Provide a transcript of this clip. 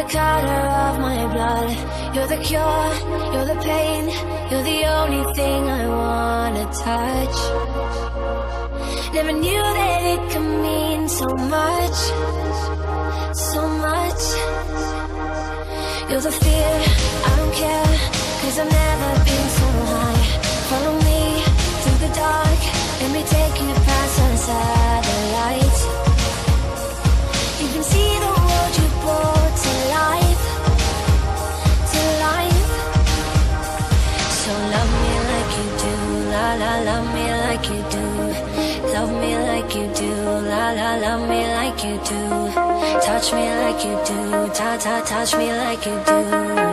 the color of my blood. You're the cure, you're the pain. You're the only thing I wanna touch. Never knew that it could mean so much, so much. You're the fear, I don't care, 'cause I've never been so high. Follow me through the dark, let me take you past the satellites. You can see the world you brought to life, to life. So love me like you do, la la, love me like you do. Love me like you do, la la, love me like you do. Touch me like you do, ta ta, touch me like you do.